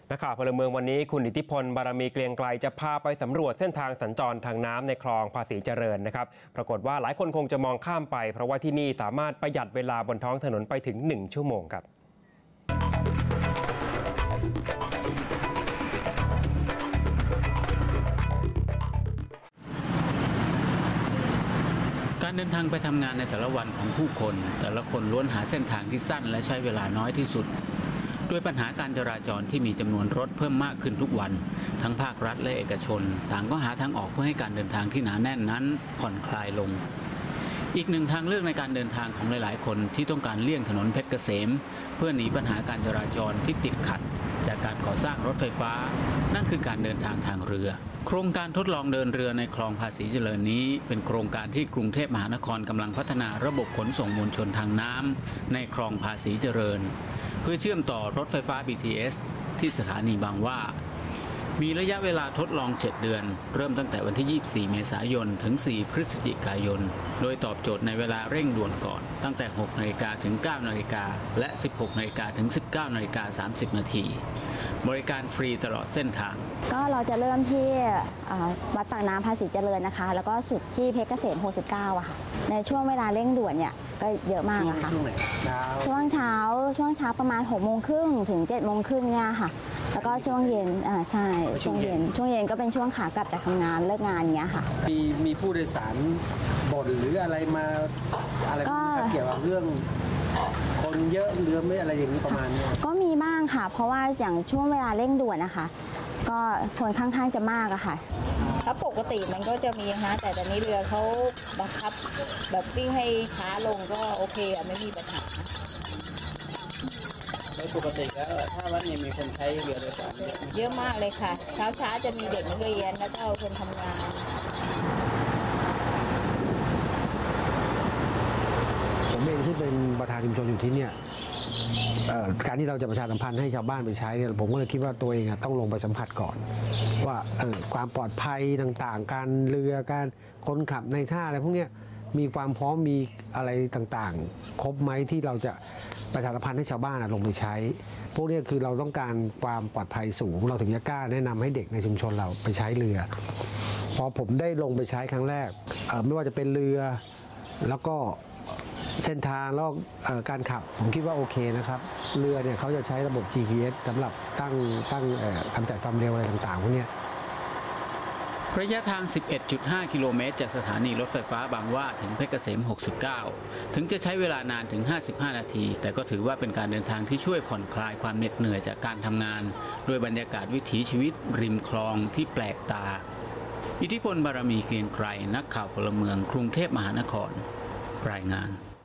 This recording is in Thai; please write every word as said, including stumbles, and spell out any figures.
นักข่าวพลเมืองวันนี้คุณอิทธิพลบารมีเกรียงไกลจะพาไปสำรวจเส้นทางสัญจรทางน้ำในคลองภาษีเจริญนะครับปรากฏว่าหลายคนคงจะมองข้ามไปเพราะว่าที่นี่สามารถประหยัดเวลาบนท้องถนนไปถึงหนึ่งชั่วโมงครับการเดินทางไปทำงานในแต่ละวันของผู้คนแต่ละคนล้วนหาเส้นทางที่สั้นและใช้เวลาน้อยที่สุดด้วยปัญหาการจราจรที่มีจำนวนรถเพิ่มมากขึ้นทุกวันทั้งภาครัฐและเอกชนต่างก็หาทางออกเพื่อให้การเดินทางที่หนาแน่นนั้นผ่อนคลายลงอีกหนึ่งทางเลือกในการเดินทางของหลายๆคนที่ต้องการเลี่ยงถนนเพชรเกษมเพื่อหนีปัญหาการจราจรที่ติดขัดจากการก่อสร้างรถไฟฟ้านั่นคือการเดินทางทางเรือโครงการทดลองเดินเรือในคลองภาษีเจริญนี้เป็นโครงการที่กรุงเทพมหานครกำลังพัฒนาระบบขนส่งมวลชนทางน้ำในคลองภาษีเจริญเพื่อเชื่อมต่อรถไฟฟ้า บี ที เอส ที่สถานีบางหว่ามีระยะเวลาทดลองเจ็ดเดือนเริ่มตั้งแต่วันที่ยี่สิบสี่เมษายนถึงสี่พฤศจิกายนโดยตอบโจทย์ในเวลาเร่งด่วนก่อนตั้งแต่หกนาฬิกาถึงเก้านาฬิกาและสิบหกนาฬิกาถึงสิบเก้านาฬิกาสามสิบนาทีบริการฟรีตลอดเส้นทางก็เราจะเริ่มที่วัดปากน้ำภาษีเจริญนะคะแล้วก็สุดที่เพชรเกษมหกสิบเก้าอะค่ะในช่วงเวลาเร่งด่วนเนี่ยก็เยอะมากอะค่ะช่วงไหนเช้าช่วงเช้าช่วงเช้าประมาณหกโมงครึ่งถึงเจ็ดโมงครึ่งเนี่ยค่ะแล้วก็ช่วงเย็นอ่าใช่ช่วงเย็นช่วงเย็นก็เป็นช่วงขากลับจากทำงานเลิกงานเงี้ยค่ะมีมีผู้โดยสารบ่นหรืออะไรมาอะไรเกี่ยวกับเรื่องคนเยอะเรือไม่อะไรอย่างนี้ประมาณนี้ก็มีบ้างค่ะเพราะว่าอย่างช่วงเวลาเร่งด่วนนะคะก็คนค่อนข้างจะมากอะค่ะถ้าปกติมันก็จะมีนะแต่ตอนนี้เรือเขาบังคับแบบวิ่งให้ช้าลงก็โอเคอะไม่มีปัญหาโดยปกติแล้วถ้าวันนี้มีคนใช้เรือโดยสารเยอะมากเลยค่ะเช้าช้าจะมีเด็กนักเรียนแล้วก็คนทำงานผมเองที่เป็นประธานชุมชนอยู่ที่เนี่ยการที่เราจะประชาสัมพันธ์ให้ชาวบ้านไปใช้เนี่ยผมก็เลยคิดว่าตัวเองต้องลงไปสัมผัสก่อนว่าความปลอดภัยต่างๆการเรือการคนขับในท่าอะไรพวกนี้มีความพร้อมมีอะไรต่างๆครบไหมที่เราจะประชาสัมพันธ์ให้ชาวบ้านลงไปใช้พวกนี้คือเราต้องการความปลอดภัยสูงเราถึงจะกล้าแนะนำให้เด็กในชุมชนเราไปใช้เรือพอผมได้ลงไปใช้ครั้งแรกไม่ว่าจะเป็นเรือแล้วก็เส้นทางแล้วการขับผมคิดว่าโอเคนะครับเรือเนี่ยเขาจะใช้ระบบ จี พี เอส สำหรับตั้งตั้งกำจัดความเร็วอะไรต่างๆพวกนี้ระยะทาง สิบเอ็ดจุดห้า กิโลเมตรจากสถานีรถไฟฟ้าบางหว่าถึงเพชรเกษมหกสิบเก้าถึงจะใช้เวลานานถึงห้าสิบห้านาทีแต่ก็ถือว่าเป็นการเดินทางที่ช่วยผ่อนคลายความเหน็ดเหนื่อยจากการทำงานด้วยบรรยากาศวิถีชีวิตริมคลองที่แปลกตาอิทธิพลบารมีเกรียงไกรนักข่าวพลเมืองกรุงเทพมหานครรายงาน